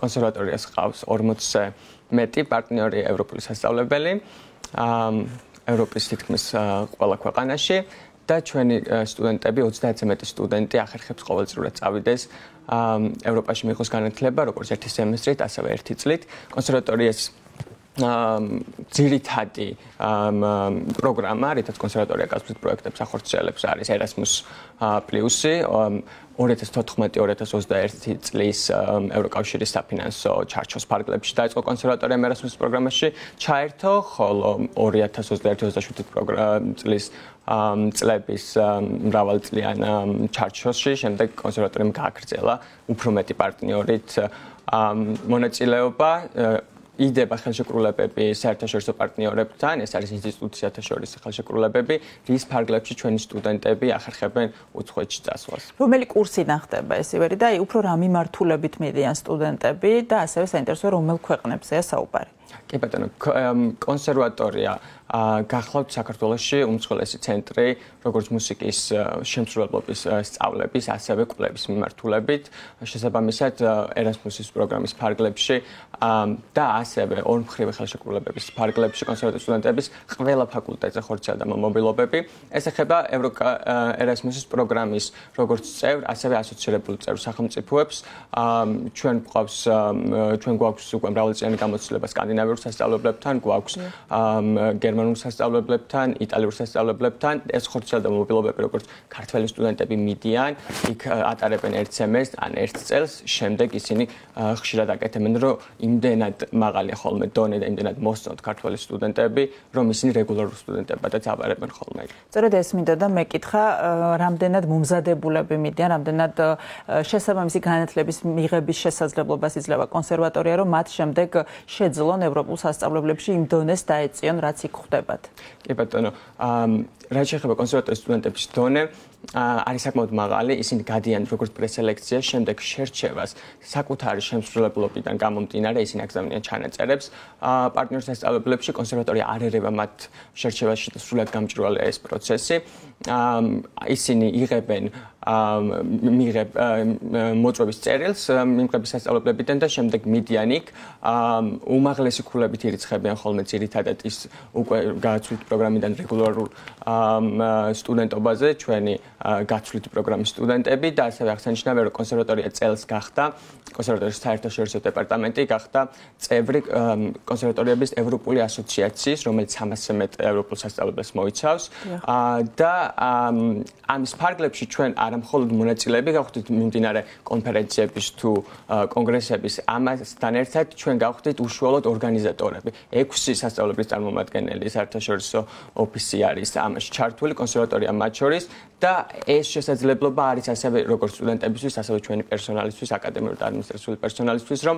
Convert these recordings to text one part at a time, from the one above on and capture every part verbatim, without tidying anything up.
კონსერვატორიას ყავს ორმოცზე მეტი პარტნიორი ევროპული სასწავლებელი, ევროპის თითქმის ყველა ქვეყანაში და ჩვენი სტუდენტები ოცდაათზე მეტი სტუდენტი ახერხებს ყოველწლიურად წავიდეს ევროპაში მიიღოს განათლება, როგორც ერთი სემესტრით, ასევე ერთი წლით. კონსერვატორიას ძირითადი პროგრამა, რითაც კონსერვატორია გასვლით პროექტებს ახორციელებს, არის ერასმუს პლუსი, ორი ათას თოთხმეტი ორი ათას ოცდაერთი წლის ევროკავშირის საფინანსო ჩარჩოს ფარგლებში დაიწყო კონსერვატორიამ ერასმუსის პროგრამაში ჩაერთო, ხოლო ორი ათას ოცდაერთი ოცდაშვიდი წლის წლების მრავალწლიან ჩარჩოში შემდეგ კონსერვატორიამ გააგრძელა უფრო მეტი პარტნიორით მონაწილეობა. იდება ხელშეკრულებები საერთაშორისო პარტნიორებთან, ეს არის ინსტიტუციათა შორის ხელშეკრულებები, რის ფარგლებში ჩვენი სტუდენტები ახერხებენ უცხოეთში წასვლას. რომელი კურსიდან ხდება ეს ივერი და უფრო რა მიმართულებით მიდიან სტუდენტები და ასევე საინტერესოა რომელ ქვეყნებზეა საუბარი? კი ბატონო, კონსერვატორია გახლავთ საქართველოში უმსხვილესი ცენტრი, როგორც მუსიკის შემსრულებლობის სწავლების, ასევე კვლევის მიმართულებით, შესაბამისად ერასმუსის პროგრამის ფარგლებში და ასევე ორმხრივი ხელშეკრულებების ფარგლებში კონსერვატორიის სტუდენტების ყველა ფაკულტეტზე ხორციელდება მომობილობები. ეს ეხება ერასმუსის პროგრამის როგორც წევრ, ასევე ასოცირებულ წევრ სახელმწიფოებს. ჩვენ გვყავს ჩვენ გვაქვს უკვე მრავალწლიანი გამოცდილება სკანდინავიურ სასწავლებლებთან, გვაქვს გერმანულ სასწავლებლებთან, იტალიურ სასწავლებლებთან. ეს ხორციელდება მომობილობები, როგორც ქართველი სტუდენტები მიდიან, იქ ატარებენ ერთ სემესტრს ან ერთ წელს, შემდეგ ისინი ხშირად აკეთებენ, რომ იმდენად მაღალია ხოლმე დონე და იმდენად მოსწონთ ქართველი სტუდენტები, რომ ისინი რეგულარულ სტუდენტებადაც აბარებენ ხოლმე. სწორედ ეს მინდა და მეკითხა, რამდენად მომზადებულები მიდიან, რამდენად შესაბამისი განათლების მიღების შესაძლებლობას იძლევა კონსერვატორია, რომ მათ შემდეგ შეძლონ ევროპულ სასწავლებლებში იმ დონეს დაეწიონ, რაც იქ ხდებათ. კი ბატონო, რაც შეეხება კონსერვატორიის სტუდენტების დონე, არის საკმაოდ მაღალი, ისინი გადიან როგორც პრესელექციას, შემდეგ შერჩევას საკუთარი შემსრულებლობიდან გამომდინარე, ისინი აგზავნიან ჩანაწერებს პარტნიორ სასწავლებლებში, კონსერვატორია არ ერევა მათ შერჩევაში და სრულად გამჭვირვალეა ეს პროცესი. ისინი იღებენ მიიღებ მოწვევის წერილს მიმღების სასწავლებლებიდან და შემდეგ მიდიან იქ. უმაღლესი ქულებით ირიცხებიან ხოლმე ძირითადად ის უკვე გააცვლით პროგრამიდან რეგულარულ სტუდენტობაზე ჩვენი გაცვლით პროგრამის სტუდენტები და ასევე აღსანიშნავია, რომ კონსერვატორია წელს გახდა, კონსერვატორიის საერთაშორისო დეპარტამენტი გახდა წევრი კონსერვატორიების ევროპული ასოციაციის, რომელიც სამასზე მეტ ევროპულ სასწავლებელს მოიცავს და ამის ფარგლებში ჩვენ არა მხოლოდ მონაწილეები გავხდით მიმდინარე კონფერენციების თუ კონგრესების, ამასთან ერთად ჩვენ გავხდით უშუალოდ ორგანიზატორები. ექვსი სასწავლებლის წარმომადგენელი საერთაშორისო ოფისი არის ამაში ჩართული, კონსერვატორია მათ შორის და ეს შესაძლებლობა არის ასევე როგორც სტუდენტებისთვის, ასევე ჩვენი პერსონალისთვის, აკადემიური და ადმინისტრაციული პერსონალისთვის, რომ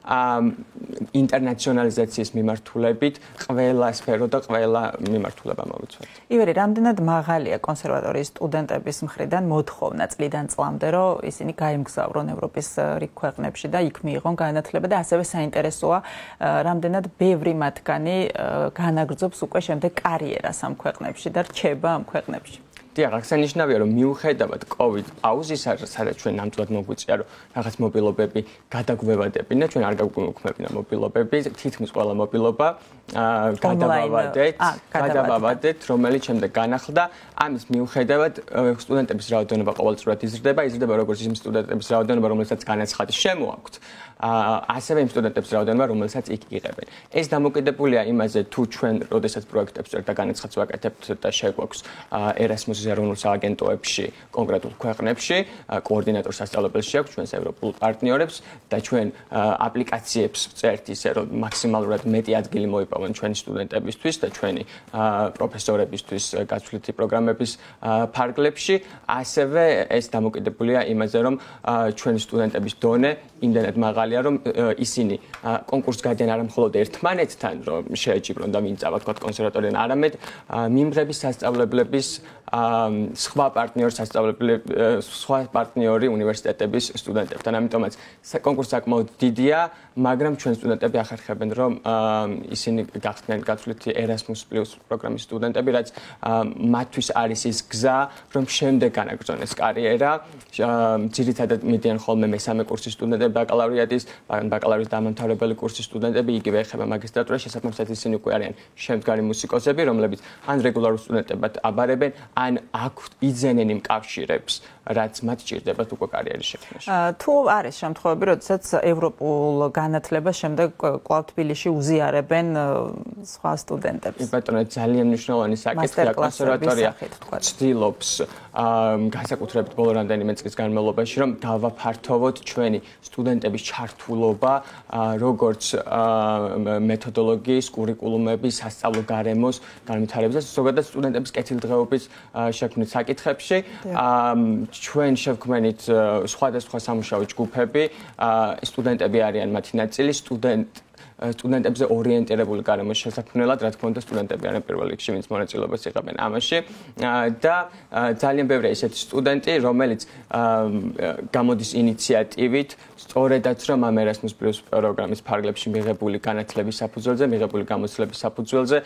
ინტერნაციონალიზაციის მიმართულებით ყველა სფერო და ყველა მიმართულება მოვიცვათ. ივერი, რამდენად მაღალია კონსერვატორიის სტუდენტების მხრიდან მოთხოვნა წლიდან წლამდე, რომ ისინი გაემგზავრონ ევროპის რიგ ქვეყნებში და იქ მიიღონ განათლება და ასევე საინტერესოა, რამდენად ბევრი მათგანი განაგრძობს უკვე შემდეგ კარიერას ამ ქვეყნებში და რჩება ამ ქვეყნებში. დიახ, აღსანიშნავია, რომ მიუხედავად COVID პაუზისა, სადაც ჩვენ ნამდვილად მოგვიწია, რომ რაღაც მობილობები გადაგვევადებინა, ჩვენ არ გაგვიმოქმედებინა მობილობები, თითქმის ყველა მობილობა გადავავადეთ, გადავავადეთ, რომელიც შემდეგ განახლდა. ამის მიუხედავად, სტუდენტების რაოდენობა ყოველწლიურად იზრდება, იზრდება როგორც იმ სტუდენტების რაოდენობა, რომელსაც განაცხადი შემოაქვთ, ასევე იმ სტუდენტების რაოდენობა, რომელსაც იქ იღებენ. ეს დამოკიდებულია იმაზე, თუ ჩვენ როდესაც პროექტებს წერთ და განაცხადს ვაკეთებთ და შეგვაქვს ერასმუსის ეროვნულ სააგენტოებში, კონკრეტულ ქვეყნებში, კოორდინატორ სასწავლებელში აქვს ჩვენს ევროპულ პარტნიორებს და ჩვენ აპლიკაციებს წერთ ისე, რომ მაქსიმალურად მეტი ადგილი მოიპოვონ ჩვენი სტუდენტებისთვის და ჩვენი პროფესორებისთვის გაცვლითი პროგრამების ფარგლებში. ასევე ეს დამოკიდებულია იმაზე, რომ ჩვენი სტუდენტების დონე იმდენად მაღალია, რომ ისინი კონკურსს გადიან არა მხოლოდ ერთმანეთთან, რომ შეეჭიბრონ და ვინწავა თქვა კონსერვატორიიდან, არამედ მიმღების სასწავლებლების სხვა პარტნიორ სასწავლებლები, სხვა პარტნიორი უნივერსიტეტების სტუდენტებთან. ამიტომაც კონკურსი საკმაოდ დიდია, მაგრამ ჩვენ სტუდენტები ახერხებენ, რომ ისინი გახდნენ გაცვლითი ერასმუს პლუს პროგრამის სტუდენტები, რაც მათთვის არის ის გზა, რომ შემდეგ განაგრძონეს კარიერა. ძირითადად მიდიან ხოლმე მესამე კურსის სტუდენტები, ბაკალავრიატის, ბაკალავრის დამამთავრებელი კურსის სტუდენტები, იგივე ეხება მაგისტრატურას, შესაბამისად ისინი უკვე არიან შემდგარი მუსიკოსები, რომლებიც ან რეგულარულ სტუდენტებად აბარებენ, ან აქვთ იძენენ იმ კავშირებს, რაც მათ ჭირდებათ უკვე კარიერის შექმნაში. თუ არის შემთხვევები, როდესაც ევროპულ განათლებას შემდეგ კვლავ თბილისში უზიარებენ სხვა სტუდენტებს. ბატონო, ძალიან მნიშვნელოვანი საკითხია. კონსერვატორია ცდილობს განსაკუთრებით ბოლო რამდენიმე წლის განმავლობაში, რომ დავაფართოვოთ ჩვენი სტუდენტების ჩართულობა, როგორც მეთოდოლოგიის, კურიკულუმების, სასწავლო გარემოს განვითარებაზე, ზოგადად სტუდენტების კეთილდღეობის შექმნის საკითხებში. ჩვენ შევქმნით სხვადასხვა სამუშაო ჯგუფები, სტუდენტები არიან მათი ნაწილი, სტუდენტ სტუდენტებზე ორიენტირებული გარემოს შესაქმნელად, რა თქმა უნდა, სტუდენტები არიან პირველ რიგში, ვინც მონაწილეობას იღებენ ამაში და ძალიან ბევრია ისეთი სტუდენტი, რომელიც გამოდის ინიციატივით, სწორედაც რომ ამ ერასმუს პლუს პროგრამის ფარგლებში მიღებული განათლების საფუძველზე, მიღებული გამოცდილების საფუძველზე,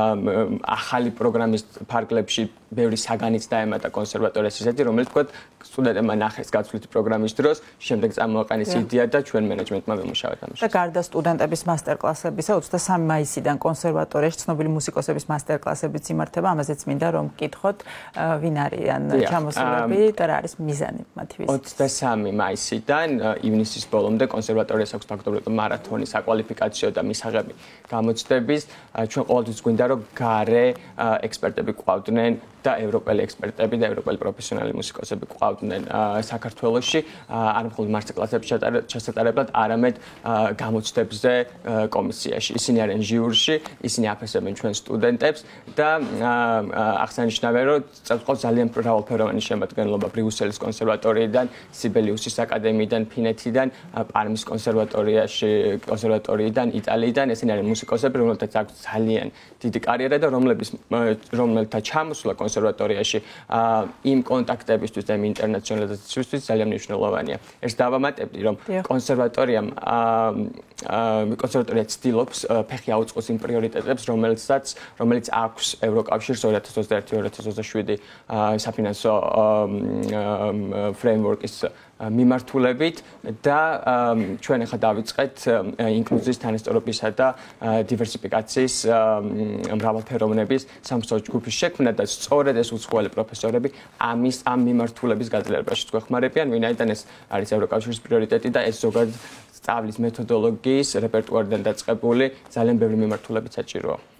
ახალი პროგრამის ფარგლებში ბევრი საგანიც დაემატა კონსერვატორიას ისეთი, რომელიც თქვა სტუდენტებმა ნახეს გაცვლითი პროგრამის დროს, შემდეგ წამოაყენეს იდეა და ჩვენ მენეჯმენტმა ვიმუშავეთ ამაში. და გარდა სტუდენტების მასტერკლასებისა, ოცდასამი მაისიდან კონსერვატორიაში ცნობილი მუსიკოსების მასტერკლასებიც იმართება, ამაზეც მინდა რომ გკითხოთ, ვინ არიან ჩამოსულები და რა არის მიზანი მათი ვიზიტის. ოცდასამი მაისიდან ივნისის ბოლომდე კონსერვატორიას აქვს ფაქტობრივად მარათონი საკვალიფიკაციო და მისაღები გამოცდების. ჩვენ ყოველთვის გვინდა რომ გარე ექსპერტები გვყავდნენ და ევროპელი ექსპერტები და ევროპელი პროფესიონალი მუსიკოსები გვყავდნენ საქართველოში, არა მხოლოდ მასტერკლასების ჩასატარებლად, არამედ გამოცდებზე კომისიაში. ისინი არიან ჟიურში, ისინი აფასებენ ჩვენ სტუდენტებს და აღსანიშნავია, რომ წელს ძალიან მრავალფეროვანი შემადგენლობა ბრიუსელის კონსერვატორიიდან, სიბელიუსის აკადემიიდან, ფინეთიდან, პარმის კონსერვატორიაში, კონსერვატორიიდან, იტალიიდან, ესენი არიან მუსიკოსები, რომლებთაც აქვს ძალიან დიდი კარიერა და რომლების რომელთა ჩამოსვლა კონსერვატორიაში იმ კონტაქტებისთვის და იმ ინტერნაციონალიზაციისთვის ძალიან მნიშვნელოვანია. ეს დავამატებდი, რომ კონსერვატორიამ კონსერვატორია ცდილობს ფეხი აუწყოს იმ პრიორიტეტებს, რომელსაც რომელიც აქვს ევროკავშირს ორი ათას ოცდაერთი ორი ათას ოცდაშვიდი საფინანსო ფრეიმვორკის მიმართულებით და ჩვენ ახლა დავიწყეთ ინკლუზიის, თანასწორობისა და დივერსიფიკაციის მრავალფეროვნების სამსწავლო ჯგუფის შექმნა და სწორედ ეს უცხოელი პროფესორები ამის ამ მიმართულების გაძლიერებაში გვეხმარებიან, ვინაიდან ეს არის ევროკავშირის პრიორიტეტი და ეს ზოგადად სწავლის მეთოდოლოგიის რეპერტუარიდან დაწყებული ძალიან ბევრი მიმართულებით საჭიროა.